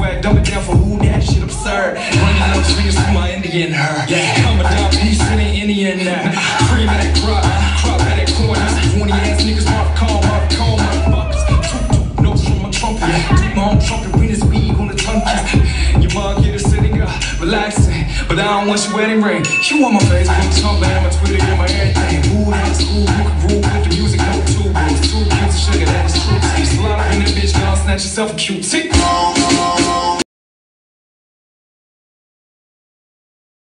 back, dumb it down for who that shit absurd. Running up fingers to my Indian her. Coming down, peace in the Indian now. Cream of that crop of that corn. 20 ass niggas, motherfuckers. Two notes from my trumpet. Took my own trumpet, win his weed on the tongue. Your mug get a sitting up, relaxing. But I don't want your wedding ring. You want my Facebook, Tumblr, and my Twitter, and my everything. Ooh, that's cool, you can groove with the music, no two rules. 2 cubes of sugar, that is true. Slide up in the bitch, girl, snatch yourself a cute tick.